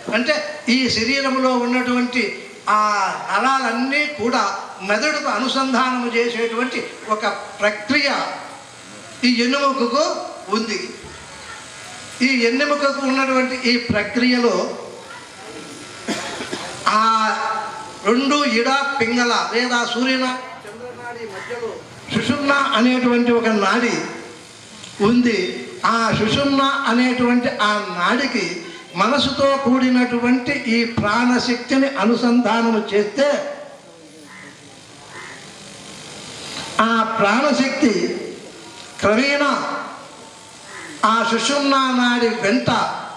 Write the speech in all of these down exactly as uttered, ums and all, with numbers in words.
అంటే ఈ శరీరంలో ఉన్నటువంటి ఆ నరాలన్నీ కూడా మెదడుకు అనుసంధానము చేసేటువంటి ఒక ప్రక్రియ ఈ ఎన్నెముకకు ఉంది. ఈ ఎన్నెముకకు ఉన్నటువంటి ఈ ప్రక్రియలో ఆ రెండు ఇడ పింగళ లేదా సూర్యన చంద్రనాడి మధ్యలో సుషుమ్న అనేటువంటి ఒక నాడి ఉంది. ఆ సుషుమ్న అనేటువంటి ఆ నాడికి మనసుతో కూడినటువంటి ఈ ప్రాణశక్తిని అనుసంధానము చేస్తే ఆ ప్రాణశక్తి క్రమేణా ఆ సుషుమ్నా నాడి వెంట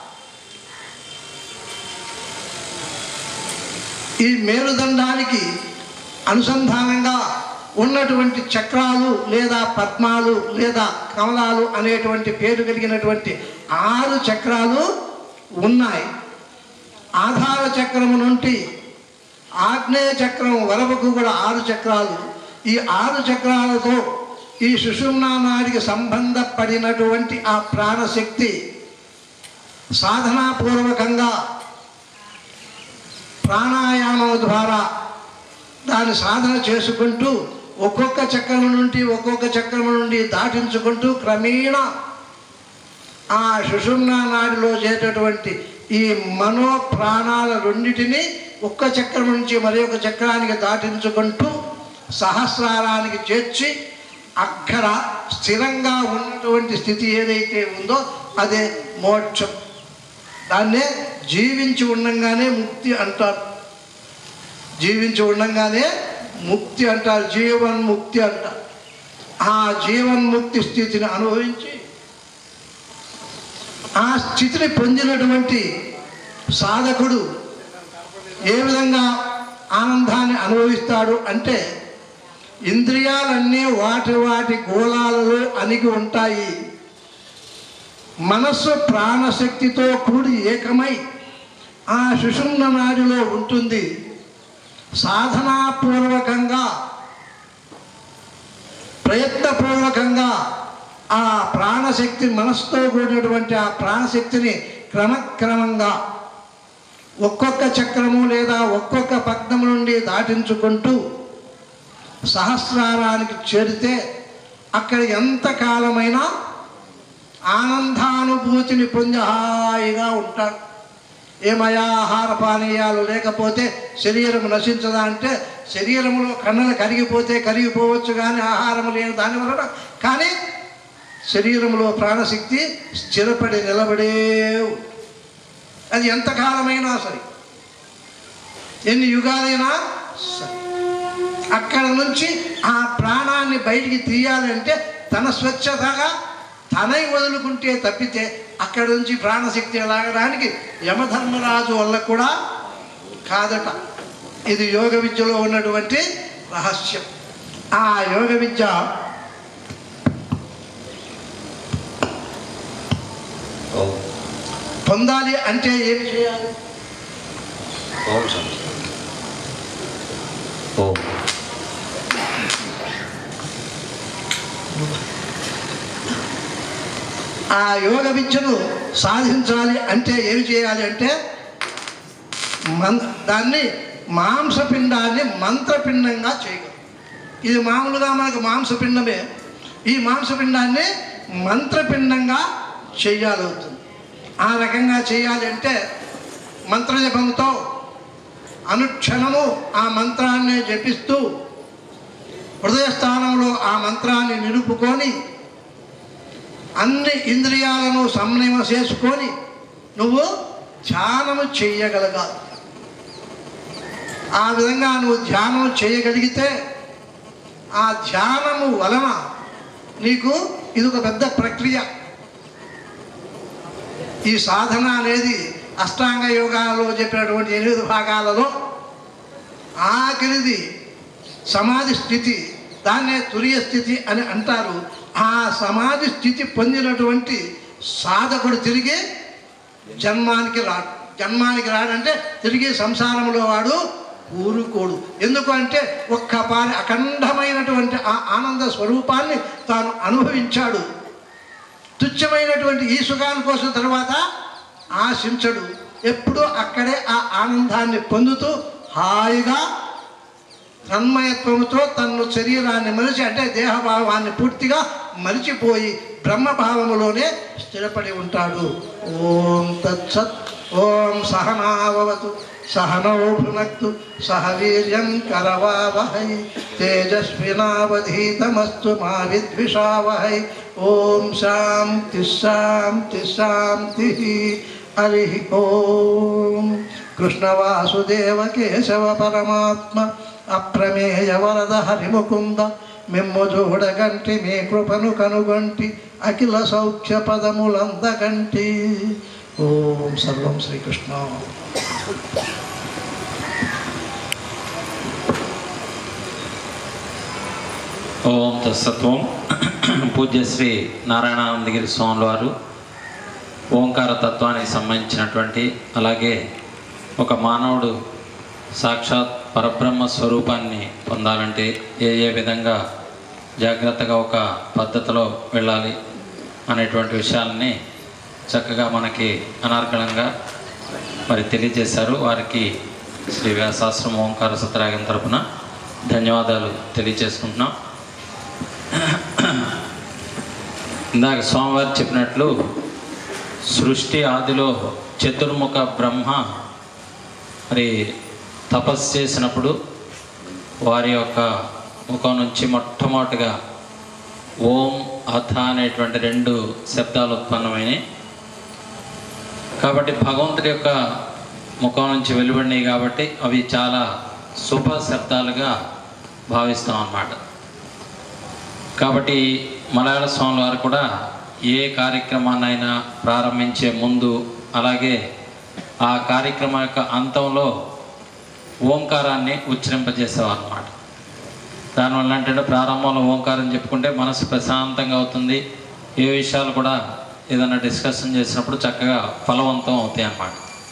ఈ మేరుదండానికి అనుసంధానంగా ఉన్నటువంటి చక్రాలు లేదా పద్మాలు లేదా కమలాలు అనేటువంటి పేరు కలిగినటువంటి ఆరు చక్రాలు ఉన్నాయి. ఆధార చక్రము నుండి ఆగ్నేయ చక్రం వరకు కూడా ఆరు చక్రాలు. ఈ ఆరు చక్రాలతో ఈ సుషుమ్నా నాడికి సంబంధపడినటువంటి ఆ ప్రాణశక్తి సాధనాపూర్వకంగా ప్రాణాయామం ద్వారా దాన్ని సాధన చేసుకుంటూ ఒక్కొక్క చక్రం నుండి ఒక్కొక్క చక్రం నుండి దాటించుకుంటూ క్రమేణా ఆ సుషుమ్నా నాడిలో చేసేటటువంటి ఈ మనో ప్రాణాల రెండింటినీ ఒక్క చక్రం నుంచి మరి ఒక చక్రానికి దాటించుకుంటూ సహస్రారానికి చేర్చి అక్కడ స్థిరంగా ఉన్నటువంటి స్థితి ఏదైతే ఉందో అదే మోక్షం. దాన్నే జీవించి ఉండంగానే ముక్తి అంటారు. జీవించి ఉండంగానే ముక్తి అంటారు, జీవన్ముక్తి అంటారు. ఆ జీవన్ముక్తి స్థితిని అనుభవించి ఆ స్థితిని పొందినటువంటి సాధకుడు ఏ విధంగా ఆనందాన్ని అనుభవిస్తాడు అంటే ఇంద్రియాలన్నీ వాటి వాటి గోళాలలో అణిగి ఉంటాయి. మనస్సు ప్రాణశక్తితో కూడి ఏకమై ఆ సుషుమ్న నాడిలో ఉంటుంది. సాధనాపూర్వకంగా ప్రయత్నపూర్వకంగా ఆ ప్రాణశక్తి మనస్సుతో కూడినటువంటి ఆ ప్రాణశక్తిని క్రమక్రమంగా ఒక్కొక్క చక్రము లేదా ఒక్కొక్క పద్మము నుండి దాటించుకుంటూ సహస్రారానికి చేరితే అక్కడ ఎంతకాలమైనా ఆనందానుభూతిని పొంది హాయిగా ఉంటాడు. ఏమయా ఆహార పానీయాలు లేకపోతే శరీరం నశించదా అంటే శరీరంలో కన్నులు కరిగిపోతే కరిగిపోవచ్చు కానీ ఆహారం లేని దాని వలన కానీ శరీరంలో ప్రాణశక్తి స్థిరపడి నిలబడే అది ఎంతకాలమైనా సరే ఎన్ని యుగాలైనా సరే అక్కడ నుంచి ఆ ప్రాణాన్ని బయటికి తీయాలంటే తన స్వచ్ఛతగా తనై వదులుకుంటే తప్పితే అక్కడి నుంచి ప్రాణశక్తి లాగడానికి యమధర్మరాజు వల్ల కూడా కాదట. ఇది యోగ విద్యలో ఉన్నటువంటి రహస్యం. ఆ యోగ విద్య పొందాలి అంటే ఏమి చేయాలి? ఆ యోగ విద్యను సాధించాలి అంటే ఏమి చేయాలి అంటే మన్ దాన్ని మాంసపిండాన్ని మంత్రపిండంగా చేయగలరు. ఇది మామూలుగా మనకు మాంసపిండమే. ఈ మాంసపిండాన్ని మంత్రపిండంగా చేయాలవుతుంది. ఆ రకంగా చేయాలి అంటే మంత్రజపంతో అనుక్షణము ఆ మంత్రాన్ని జపిస్తూ హృదయస్థానంలో ఆ మంత్రాన్ని నిలుపుకొని అన్ని ఇంద్రియాలను సమన్వయం చేసుకొని నువ్వు ధ్యానము చేయగలగాలి. ఆ విధంగా నువ్వు ధ్యానం చేయగలిగితే ఆ ధ్యానము వలన నీకు ఇది ఒక పెద్ద ప్రక్రియ. ఈ సాధన అనేది అష్టాంగ యోగాలలో చెప్పినటువంటి ఎనిమిది భాగాలలో ఆఖరిది సమాధి స్థితి. దాన్నే తురియ స్థితి అని అంటారు. ఆ సమాధి స్థితి పొందినటువంటి సాధకుడు తిరిగి జన్మానికి రాడు. జన్మానికి రాడంటే తిరిగి సంసారంలో వాడు ఊరుకోడు. ఎందుకంటే ఒక్కపారి అఖండమైనటువంటి ఆ ఆనంద స్వరూపాన్ని తాను అనుభవించాడు. తుచ్చమైనటువంటి ఈ సుఖాని కోసం తర్వాత ఆశించడు. ఎప్పుడూ అక్కడే ఆ ఆనందాన్ని పొందుతూ హాయిగా తన్మయత్వముతో తన్ను శరీరాన్ని మరిచి అంటే దేహభావాన్ని పూర్తిగా మరిచిపోయి బ్రహ్మభావములోనే స్థిరపడి ఉంటాడు. ఓం తత్సత్. ఓం సహనావవతు సహనౌ భునక్తు సహ వీర్యం కరవావహై తేజస్వినావధీతమస్తు మా విద్విషావహై. ఓం శాంతి శాంతి శాంతి. హరి ఓం. కృష్ణవాసుదేవ కేశవ పరమాత్మ అప్రమేయ వరద హరిముకుంద మిమ్ము చూడగంటి మీ కృపను కనుగొంటి అఖిల సౌఖ్య పదములందగంటి. ఓం సర్వం శ్రీకృష్ణ. ఓం తత్సత్వం. పూజ్యశ్రీ నారాయణానందగిరి స్వాముల వారు ఓంకార తత్వానికి సంబంధించినటువంటి, అలాగే ఒక మానవుడు సాక్షాత్ పరబ్రహ్మ స్వరూపాన్ని పొందాలంటే ఏ ఏ విధంగా జాగ్రత్తగా ఒక పద్ధతిలో వెళ్ళాలి అనేటువంటి విషయాలని చక్కగా మనకి అనార్గళంగా మరి తెలియజేశారు. వారికి శ్రీ వ్యాసాశ్రమ ఓంకార సత్రాగం తరపున ధన్యవాదాలు తెలియజేసుకుంటున్నాం. ఇందాక స్వామివారు చెప్పినట్లు సృష్టి ఆదిలో చతుర్ముఖ బ్రహ్మ మరి తపస్సు చేసినప్పుడు వారి యొక్క ముఖం నుంచి మొట్టమొదటిగా ఓం అథ అనేటువంటి రెండు శబ్దాలు ఉత్పన్నమైనవి. కాబట్టి భగవంతుడి యొక్క ముఖం నుంచి వెలువడినాయి కాబట్టి అవి చాలా శుభ శబ్దాలుగా భావిస్తాం అన్నమాట. కాబట్టి మలయాళ స్వాముల వారు కూడా ఏ కార్యక్రమాన్నైనా ప్రారంభించే ముందు, అలాగే ఆ కార్యక్రమం యొక్క అంతంలో ఓంకారాన్ని ఉచ్చరింపజేసేవారు అన్నమాట. దానివల్ల ఏంటంటే ప్రారంభంలో ఓంకారం చెప్పుకుంటే మనసు ప్రశాంతంగా అవుతుంది. ఏ విషయాలు కూడా ఏదైనా డిస్కషన్ చేసినప్పుడు చక్కగా ఫలవంతం అవుతాయి అన్నమాట.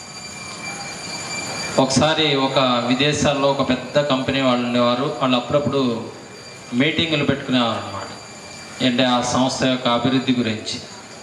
ఒకసారి ఒక విదేశాల్లో ఒక పెద్ద కంపెనీ వాళ్ళు ఉండేవారు. వాళ్ళు అప్పుడప్పుడు మీటింగులు పెట్టుకునేవారు అన్నమాట. అంటే ఆ సంస్థ యొక్క అభివృద్ధి గురించి.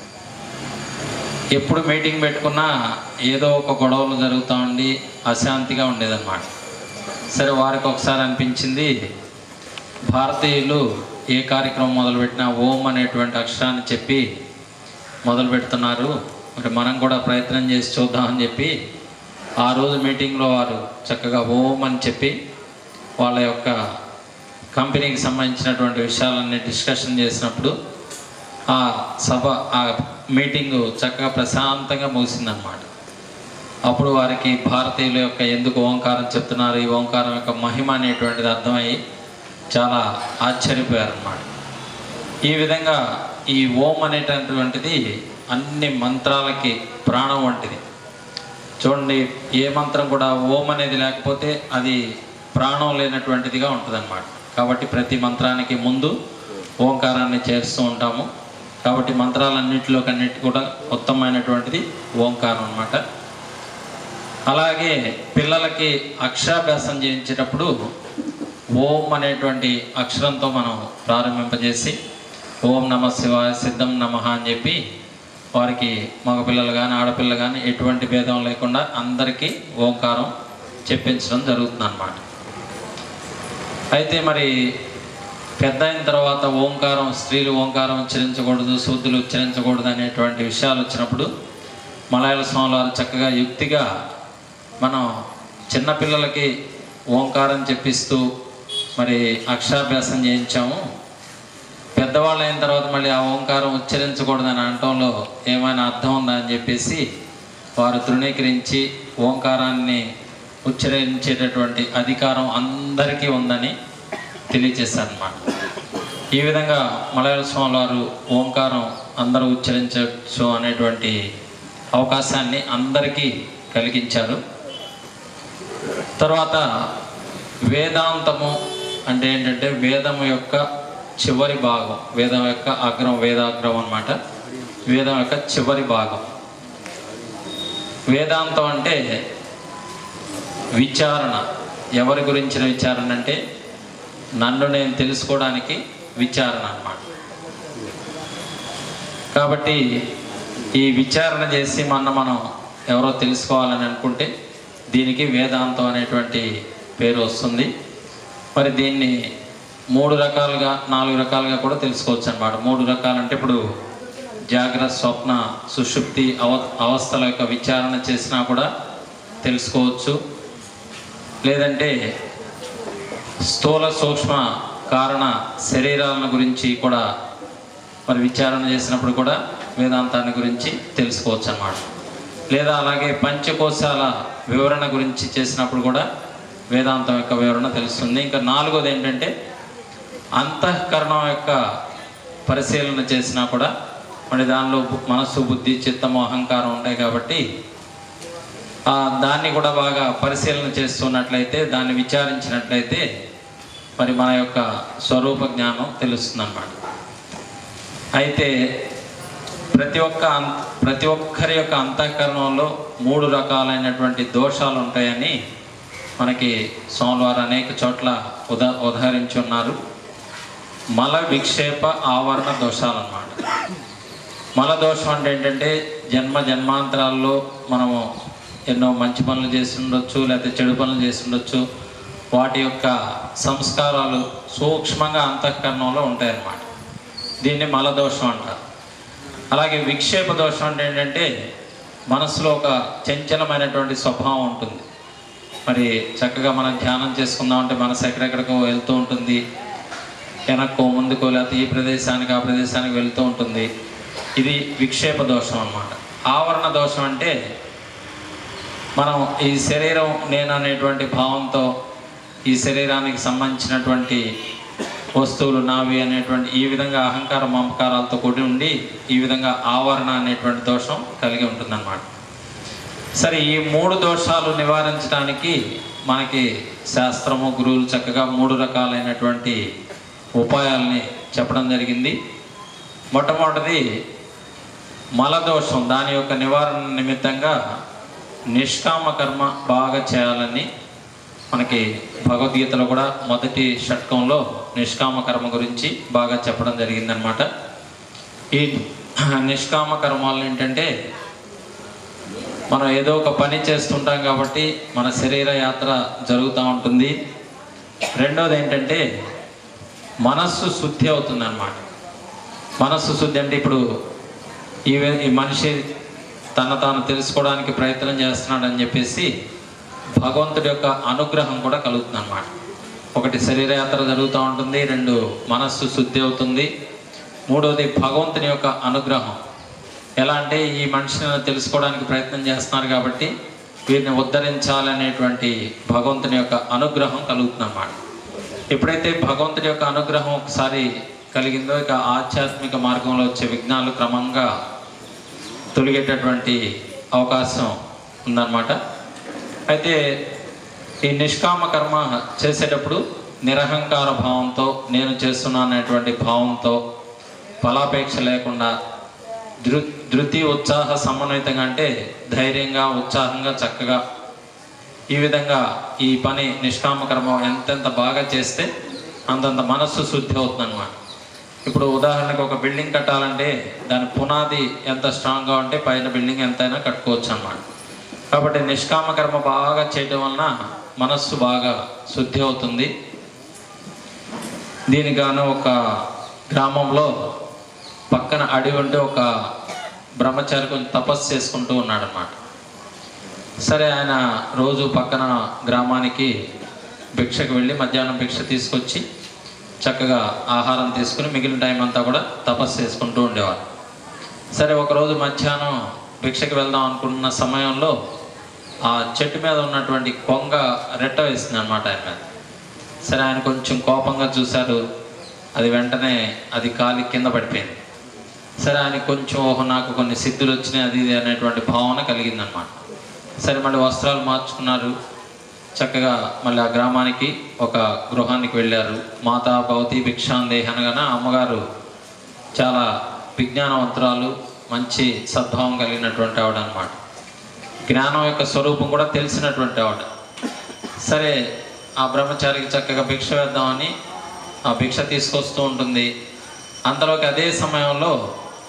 ఎప్పుడు మీటింగ్ పెట్టుకున్నా ఏదో ఒక గొడవలు జరుగుతూ ఉండి అశాంతిగా ఉండేదన్నమాట. సరే, వారికి ఒకసారి అనిపించింది, భారతీయులు ఏ కార్యక్రమం మొదలుపెట్టినా ఓం అనేటువంటి అక్షరాన్ని చెప్పి మొదలు పెడుతున్నారు, మరి మనం కూడా ప్రయత్నం చేసి చూద్దామని చెప్పి ఆ రోజు మీటింగ్లో వారు చక్కగా ఓం అని చెప్పి వాళ్ళ యొక్క కంపెనీకి సంబంధించినటువంటి విషయాలన్నీ డిస్కషన్ చేసినప్పుడు ఆ సభ ఆ మీటింగు చక్కగా ప్రశాంతంగా ముగిసిందన్నమాట. అప్పుడు వారికి భారతీయుల యొక్క ఎందుకు ఓంకారం చెప్తున్నారు, ఈ ఓంకారం యొక్క మహిమ అనేటువంటిది అర్థమయ్యి చాలా ఆశ్చర్యపోయారన్నమాట. ఈ విధంగా ఈ ఓం అనేటటువంటిది అన్ని మంత్రాలకి ప్రాణం వంటిది. చూడండి, ఏ మంత్రం కూడా ఓం అనేది లేకపోతే అది ప్రాణం లేనటువంటిదిగా ఉంటుందన్నమాట. కాబట్టి ప్రతి మంత్రానికి ముందు ఓంకారాన్ని చేస్తూ ఉంటాము. కాబట్టి మంత్రాలన్నింటిలోకి అన్నిటి కూడా ఉత్తమమైనటువంటిది ఓంకారం అన్నమాట. అలాగే పిల్లలకి అక్షరాభ్యాసం చేయించేటప్పుడు ఓం అనేటువంటి అక్షరంతో మనం ప్రారంభింపజేసి ఓం నమ శివాయ సిద్ధం నమః అని చెప్పి వారికి మగపిల్లలు కానీ ఆడపిల్లలు కానీ ఎటువంటి భేదం లేకుండా అందరికీ ఓంకారం చెప్పించడం జరుగుతుంది అన్నమాట. అయితే మరి పెద్ద అయిన తర్వాత ఓంకారం స్త్రీలు ఓంకారం ఉచ్చరించకూడదు, శూద్రులు ఉచ్చరించకూడదు అనేటువంటి విషయాలు వచ్చినప్పుడు మలయాళ స్వాముల వారు చక్కగా యుక్తిగా మనం చిన్నపిల్లలకి ఓంకారం చెప్పిస్తూ మరి అక్షరాభ్యాసం చేయించాము. పెద్దవాళ్ళు అయిన తర్వాత మళ్ళీ ఆ ఓంకారం ఉచ్చరించకూడదని అనటంలో ఏమైనా అర్థం ఉందా అని చెప్పేసి వారు తృణీకరించి ఓంకారాన్ని ఉచ్చరించేటటువంటి అధికారం అందరికీ ఉందని తెలియజేశారన్నమాట. ఈ విధంగా మలయాళ స్వాముల వారు ఓంకారం అందరూ ఉచ్చరించవచ్చు అనేటువంటి అవకాశాన్ని అందరికీ కలిగించారు. తర్వాత వేదాంతము అంటే ఏంటంటే వేదము యొక్క చివరి భాగం, వేదం యొక్క అగ్రం, వేదాగ్రం అన్నమాట. వేదం యొక్క చివరి భాగం వేదాంతం అంటే విచారణ. ఎవరి గురించిన విచారణ అంటే నన్ను నేను తెలుసుకోవడానికి విచారణ అన్నమాట. కాబట్టి ఈ విచారణ చేసి మొన్న మనం ఎవరో తెలుసుకోవాలని అనుకుంటే దీనికి వేదాంతం అనేటువంటి పేరు వస్తుంది. మరి దీన్ని మూడు రకాలుగా నాలుగు రకాలుగా కూడా తెలుసుకోవచ్చు అన్నమాట. మూడు రకాలంటే ఇప్పుడు జాగ్రత్త, స్వప్న, సుషుప్తి అవ అవస్థల యొక్క విచారణ చేసినా కూడా తెలుసుకోవచ్చు. లేదంటే స్థూల సూక్ష్మ కారణ శరీరాలను గురించి కూడా మరి విచారణ చేసినప్పుడు కూడా వేదాంతాన్ని గురించి తెలుసుకోవచ్చు అన్నమాట. లేదా అలాగే పంచకోశాల వివరణ గురించి చేసినప్పుడు కూడా వేదాంతం యొక్క వివరణ తెలుస్తుంది. ఇంకా నాలుగోది ఏంటంటే అంతఃకరణం యొక్క పరిశీలన చేసినా కూడా మరి దానిలో మనస్సు, బుద్ధి, చిత్తము, అహంకారం ఉంటాయి కాబట్టి దాన్ని కూడా బాగా పరిశీలన చేస్తున్నట్లయితే, దాన్ని విచారించినట్లయితే మరి మన యొక్క స్వరూప జ్ఞానం తెలుస్తుంది అన్నమాట. అయితే ప్రతి ఒక్క ప్రతి ఒక్కరి యొక్క అంతఃకరణంలో మూడు రకాలైనటువంటి దోషాలు ఉంటాయని మనకి స్వామివారు అనేక చోట్ల ఉదా ఉదాహరించి ఉన్నారు. మల విక్షేప ఆవరణ దోషాలు అన్నమాట. మల దోషం అంటే ఏంటంటే జన్మ జన్మాంతరాల్లో మనము ఎన్నో మంచి పనులు చేసి ఉండొచ్చు, లేకపోతే చెడు పనులు చేసి ఉండొచ్చు. వాటి యొక్క సంస్కారాలు సూక్ష్మంగా అంతఃకరణంలో ఉంటాయన్నమాట. దీన్ని మలదోషం అంటారు. అలాగే విక్షేప దోషం అంటే ఏంటంటే మనసులో ఒక చంచలమైనటువంటి స్వభావం ఉంటుంది. మరి చక్కగా మనం ధ్యానం చేసుకుందామంటే మనసు ఎక్కడెక్కడికో వెళ్తూ ఉంటుంది, వెనక్కో ముందుకో, లేకపోతే ఈ ప్రదేశానికి ఆ ప్రదేశానికి వెళ్తూ ఉంటుంది. ఇది విక్షేప దోషం అన్నమాట. ఆవరణ దోషం అంటే మనం ఈ శరీరం నేను అనేటువంటి భావంతో ఈ శరీరానికి సంబంధించినటువంటి వస్తువులు నావి అనేటువంటి ఈ విధంగా అహంకార మమకారాలతో కూడి ఉండి ఈ విధంగా ఆవరణ అనేటువంటి దోషం కలిగి ఉంటుందన్నమాట. సరే, ఈ మూడు దోషాలు నివారించడానికి మనకి శాస్త్రము, గురువులు చక్కగా మూడు రకాలైనటువంటి ఉపాయాలని చెప్పడం జరిగింది. మొట్టమొదటిది మలదోషం, దాని యొక్క నివారణ నిమిత్తంగా నిష్కామ కర్మ బాగా చేయాలని మనకి భగవద్గీతలో కూడా మొదటి షట్కంలో నిష్కామ కర్మ గురించి బాగా చెప్పడం జరిగిందనమాట. ఈ నిష్కామ కర్మాలు ఏంటంటే మనం ఏదో ఒక పని చేస్తుంటాం కాబట్టి మన శరీర యాత్ర జరుగుతూ ఉంటుంది. రెండోది ఏంటంటే మనస్సు శుద్ధి అవుతుంది అన్నమాట. మనస్సు శుద్ధి అంటే ఇప్పుడు ఈ ఈ మనిషి తన తాను తెలుసుకోవడానికి ప్రయత్నం చేస్తున్నాడని చెప్పేసి భగవంతుడి యొక్క అనుగ్రహం కూడా కలుగుతుంది అన్నమాట. ఒకటి శరీరయాత్ర జరుగుతూ ఉంటుంది, రెండు మనస్సు శుద్ధి అవుతుంది, మూడోది భగవంతుని యొక్క అనుగ్రహం. ఎలా అంటే ఈ మనిషిని తెలుసుకోవడానికి ప్రయత్నం చేస్తున్నారు కాబట్టి వీరిని ఉద్ధరించాలనేటువంటి భగవంతుని యొక్క అనుగ్రహం కలుగుతుంది అన్నమాట. ఎప్పుడైతే భగవంతుడి యొక్క అనుగ్రహం ఒకసారి కలిగిందో ఇక ఆధ్యాత్మిక మార్గంలో వచ్చే విఘ్నాలు క్రమంగా తొలగేటటువంటి అవకాశం ఉందన్నమాట. అయితే ఈ నిష్కామ కర్మ చేసేటప్పుడు నిరహంకార భావంతో, నేను చేస్తున్నాను అనేటువంటి భావంతో, ఫలాపేక్ష లేకుండా ధృ ధృతి ఉత్సాహ సమన్వితంగా అంటే ధైర్యంగా, ఉత్సాహంగా, చక్కగా ఈ విధంగా ఈ పని నిష్కామ కర్మ ఎంతెంత బాగా చేస్తే అంతంత మనస్సు శుద్ధి అవుతుంది అన్నమాట. ఇప్పుడు ఉదాహరణకు ఒక బిల్డింగ్ కట్టాలంటే దాని పునాది ఎంత స్ట్రాంగ్గా ఉంటే పైన బిల్డింగ్ ఎంతైనా కట్టుకోవచ్చు అన్నమాట. కాబట్టి నిష్కామ కర్మ బాగా చేయడం వలన మనస్సు బాగా శుద్ధి అవుతుంది. దీనిగాను ఒక గ్రామంలో పక్కన అడవి ఉంటే ఒక బ్రహ్మచారి కొంచెం తపస్సు చేసుకుంటూ ఉన్నాడు అన్నమాట. సరే, ఆయన రోజు పక్కన గ్రామానికి భిక్షకు వెళ్ళి మధ్యాహ్నం భిక్ష తీసుకొచ్చి చక్కగా ఆహారం తీసుకుని మిగిలిన టైం అంతా కూడా తపస్సు చేసుకుంటూ ఉండేవారు. సరే, ఒకరోజు మధ్యాహ్నం భిక్షకు వెళ్దాం అనుకుంటున్న సమయంలో ఆ చెట్టు మీద ఉన్నటువంటి కొంగ రెట్ట వేసింది అన్నమాట ఆయన మీద. సరే, ఆయన కొంచెం కోపంగా చూశారు. అది వెంటనే అది కాలి కింద పడిపోయింది. సరే, ఆయన కొంచెం ఓహో నాకు కొన్ని సిద్ధులు వచ్చినాయి అది ఇది అనేటువంటి భావన కలిగిందనమాట. సరే, మళ్ళీ వస్త్రాలు మార్చుకున్నారు. చక్కగా మళ్ళీ ఆ గ్రామానికి ఒక గృహానికి వెళ్ళారు. మాతా భవతి భిక్షాందేహి అనగానే అమ్మగారు చాలా విజ్ఞానవంతురాలు, మంచి సద్భావం కలిగినటువంటి ఆవిడ అనమాట. జ్ఞానం యొక్క స్వరూపం కూడా తెలిసినటువంటి ఆవిడ. సరే, ఆ బ్రహ్మచారికి చక్కగా భిక్ష వేద్దామని ఆ భిక్ష తీసుకొస్తూ ఉంటుంది. అంతలోకి అదే సమయంలో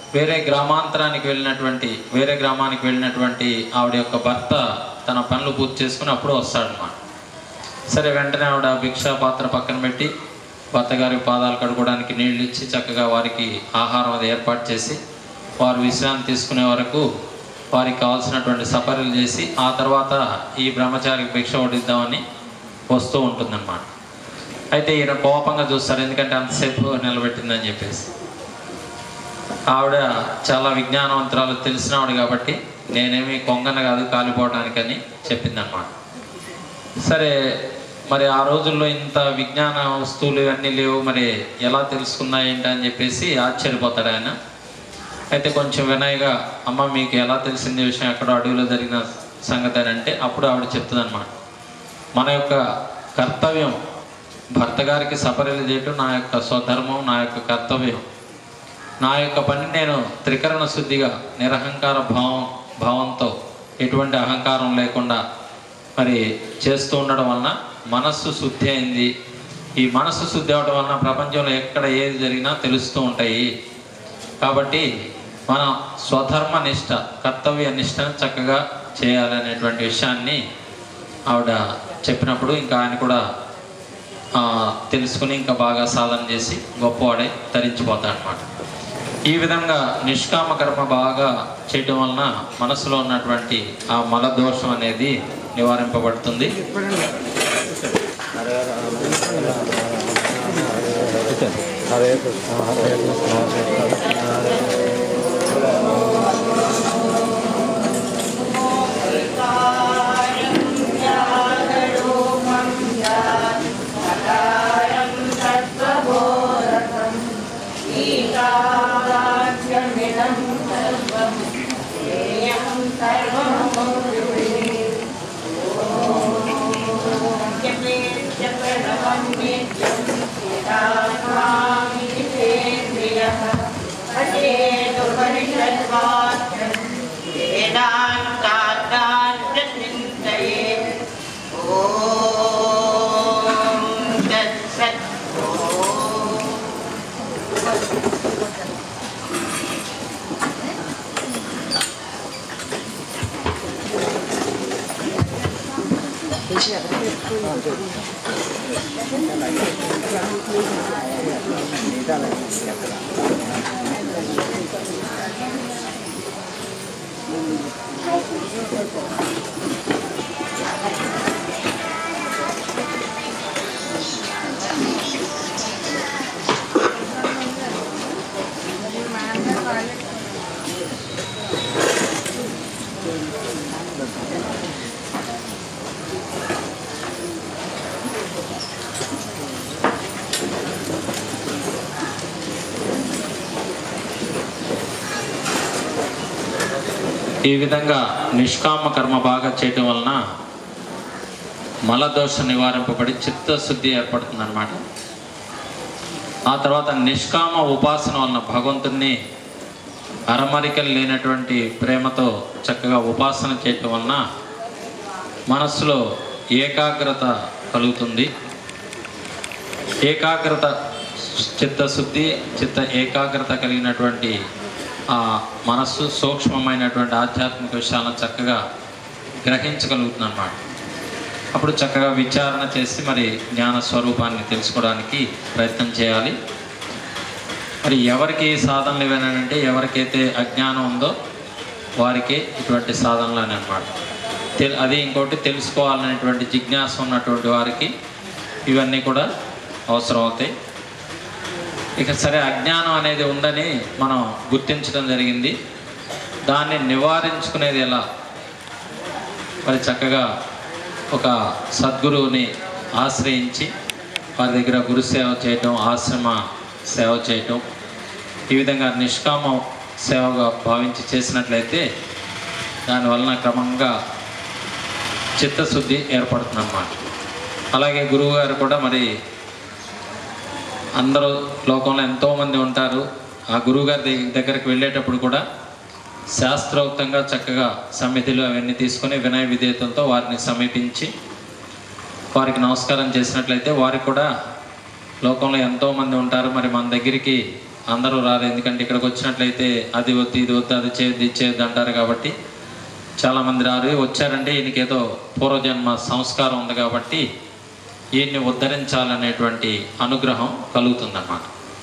వేరే గ్రామాంతరానికి వెళ్ళినటువంటి వేరే గ్రామానికి వెళ్ళినటువంటి ఆవిడ యొక్క భర్త తన పనులు పూర్తి చేసుకుని అప్పుడు వస్తాడనమాట. సరే వెంటనే ఆవిడ భిక్షా పాత్ర పక్కన పెట్టి భర్త గారి పాదాలు కడుక్కోవడానికి నీళ్ళు ఇచ్చి చక్కగా వారికి ఆహారం అది ఏర్పాటు చేసి వారు విశ్రాంతి తీసుకునే వరకు వారికి కావాల్సినటువంటి సపర్యలు చేసి ఆ తర్వాత ఈ బ్రహ్మచారికి భిక్ష వడ్డిద్దామని వస్తూ ఉంటుందన్నమాట. అయితే ఈయన కోపంగా చూస్తారు, ఎందుకంటే అంతసేపు నిలబెట్టిందని చెప్పేసి. ఆవిడ చాలా విజ్ఞానవంతురాలు, తెలిసిన ఆవిడ కాబట్టి నేనేమి కొంగన కాదు కాలిపోవడానికని చెప్పిందన్నమాట. సరే మరి ఆ రోజుల్లో ఇంత విజ్ఞాన వస్తువులు ఇవన్నీ లేవు, మరి ఎలా తెలుసుకున్నా ఏంటి అని చెప్పేసి ఆశ్చర్యపోతాడు ఆయన. అయితే కొంచెం వినయగా, అమ్మ మీకు ఎలా తెలిసింది విషయం, ఎక్కడో అడవిలో జరిగిన సంగతి అని అంటే అప్పుడు ఆవిడ చెప్తుంది అనమాట, మన యొక్క కర్తవ్యం భర్త గారికి సపర్యలు చేయటం నా యొక్క స్వధర్మం, నా యొక్క కర్తవ్యం. నా యొక్క పని నేను త్రికరణ శుద్ధిగా నిరహంకార భావం భావంతో ఎటువంటి అహంకారం లేకుండా మరి చేస్తూ ఉండడం వలన మనస్సు శుద్ధి అయింది. ఈ మనస్సు శుద్ధి అవడం వలన ప్రపంచంలో ఎక్కడ ఏది జరిగినా తెలుస్తూ ఉంటాయి. కాబట్టి మన స్వధర్మ నిష్ట, కర్తవ్య నిష్టను చక్కగా చేయాలనేటువంటి విషయాన్ని ఆవిడ చెప్పినప్పుడు ఇంకా ఆయన కూడా తెలుసుకుని ఇంకా బాగా సాధన చేసి గొప్పవాడే తరించిపోతాడనమాట. ఈ విధంగా నిష్కామ కర్మ బాగా చేయటం వలన మనసులో ఉన్నటువంటి ఆ మల దోషం అనేది నివారింపబడుతుంది. హరే కృష్ణ హరే కృష్ణ ఈ విధంగా నిష్కామ కర్మ బాగా చేయటం వలన మలదోష నివారింపబడి చిత్తశుద్ధి ఏర్పడుతుంది అన్నమాట. ఆ తర్వాత నిష్కామ ఉపాసన వలన భగవంతుణ్ణి అరమరికలు లేనటువంటి ప్రేమతో చక్కగా ఉపాసన చేయటం వలన మనస్సులో ఏకాగ్రత కలుగుతుంది. ఏకాగ్రత చిత్తశుద్ధి చిత్త ఏకాగ్రత కలిగినటువంటి ఆ మనస్సు సూక్ష్మమైనటువంటి ఆధ్యాత్మిక విషయాలను చక్కగా గ్రహించగలుగుతుంది అన్నమాట. అప్పుడు చక్కగా విచారణ చేసి మరి జ్ఞాన స్వరూపాన్ని తెలుసుకోవడానికి ప్రయత్నం చేయాలి. మరి ఎవరికి సాధనలు ఇవేనంటే ఎవరికైతే అజ్ఞానం ఉందో వారికి ఇటువంటి సాధనలు అని అన్నమాట. తె అది ఇంకోటి తెలుసుకోవాలనేటువంటి జిజ్ఞాస ఉన్నటువంటి వారికి ఇవన్నీ కూడా అవసరం అవుతాయి. ఇక సరే, అజ్ఞానం అనేది ఉందని మనం గుర్తించడం జరిగింది. దాన్ని నివారించుకునేది ఎలా? మరి చక్కగా ఒక సద్గురువుని ఆశ్రయించి వారి దగ్గర గురు సేవ చేయటం, ఆశ్రమ సేవ చేయటం, ఈ విధంగా నిష్కామ సేవగా భావించి చేసినట్లయితే దానివలన క్రమంగా చిత్తశుద్ధి ఏర్పడుతుందన్నమాట. అలాగే గురువుగారు కూడా మరి అందరూ లోకంలో ఎంతోమంది ఉంటారు. ఆ గురువుగారి దగ్గరికి వెళ్ళేటప్పుడు కూడా శాస్త్రోక్తంగా చక్కగా సమితిలు అవన్నీ తీసుకొని వినయ విధేయతలతో వారిని సమీపించి వారికి నమస్కారం చేసినట్లయితే వారికి కూడా లోకంలో ఎంతోమంది ఉంటారు, మరి మన దగ్గరికి అందరూ రారు, ఎందుకంటే ఇక్కడికి వచ్చినట్లయితే అది వద్దు ఇది వద్దు అది చేయొద్దు ఇది చేయొద్దు అంటారు. కాబట్టి చాలామంది రారు. వచ్చారంటే ఈయనకి ఏదో పూర్వజన్మ సంస్కారం ఉంది కాబట్టి ఈయన్ని ఉద్ధరించాలనేటువంటి అనుగ్రహం కలుగుతుందన్నమాట.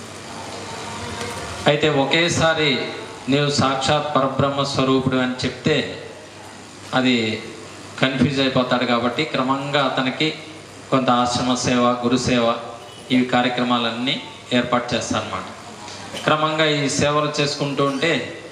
అయితే ఒకేసారి నీవు సాక్షాత్ పరబ్రహ్మ స్వరూపుడు అని చెప్తే అది కన్ఫ్యూజ్ అయిపోతాడు. కాబట్టి క్రమంగా అతనికి కొంత ఆశ్రమ సేవ, గురుసేవ ఇవి కార్యక్రమాలన్నీ ఏర్పాటు చేస్తారన్నమాట. క్రమంగా ఈ సేవలు చేసుకుంటూ ఉంటే